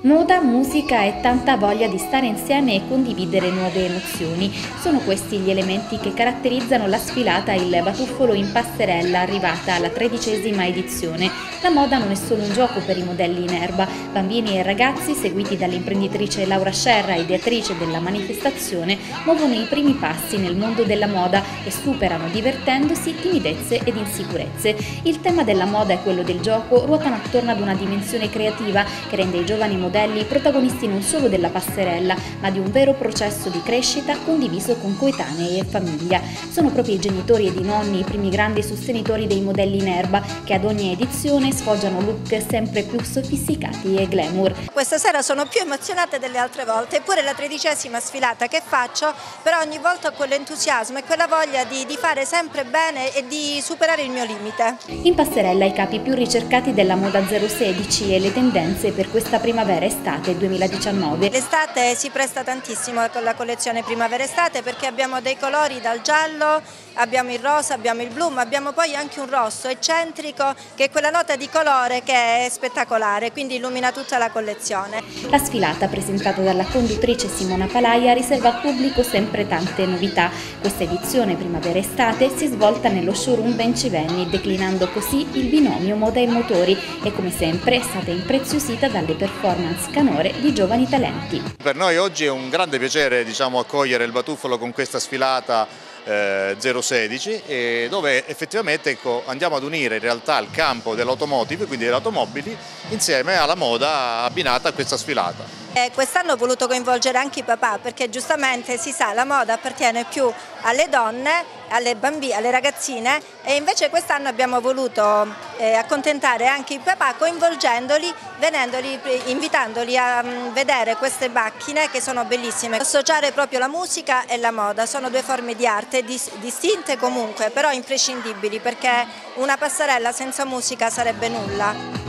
Moda, musica e tanta voglia di stare insieme e condividere nuove emozioni. Sono questi gli elementi che caratterizzano la sfilata Il Batuffolo in Passerella, arrivata alla 13ª edizione. La moda non è solo un gioco per i modelli in erba. Bambini e ragazzi, seguiti dall'imprenditrice Laura Scerra, ideatrice della manifestazione, muovono i primi passi nel mondo della moda e superano, divertendosi, timidezze ed insicurezze. Il tema della moda e quello del gioco ruotano attorno ad una dimensione creativa che rende i giovani modelli protagonisti non solo della passerella, ma di un vero processo di crescita condiviso con coetanei e famiglia. Sono proprio i genitori ed i nonni i primi grandi sostenitori dei modelli in erba, che ad ogni edizione sfoggiano look sempre più sofisticati e glamour. Questa sera sono più emozionata delle altre volte, eppure la 13ª sfilata che faccio, però ogni volta ho quell'entusiasmo e quella voglia di fare sempre bene e di superare il mio limite. In passerella i capi più ricercati della moda 016 e le tendenze per questa primavera-estate 2019. L'estate si presta tantissimo con la collezione primavera-estate perché abbiamo dei colori dal giallo, abbiamo il rosa, abbiamo il blu, ma abbiamo poi anche un rosso eccentrico che è quella nota di colore che è spettacolare, quindi illumina tutta la collezione. La sfilata, presentata dalla conduttrice Simona Palaia, riserva al pubblico sempre tante novità. Questa edizione primavera-estate si svolta nello showroom Bencivenni, declinando così il binomio moda e motori, e come sempre è stata impreziosita dalle performance canore di giovani talenti. Per noi oggi è un grande piacere, accogliere il Batuffolo con questa sfilata 016, dove effettivamente andiamo ad unire in realtà il campo dell'automotive, quindi delle automobili, insieme alla moda abbinata a questa sfilata. Quest'anno ho voluto coinvolgere anche i papà perché giustamente si sa la moda appartiene più alle donne, alle bambine, alle ragazzine, e invece quest'anno abbiamo voluto accontentare anche i papà coinvolgendoli, invitandoli a vedere queste macchine che sono bellissime. Associare proprio la musica e la moda sono due forme di arte distinte comunque, però imprescindibili, perché una passerella senza musica sarebbe nulla.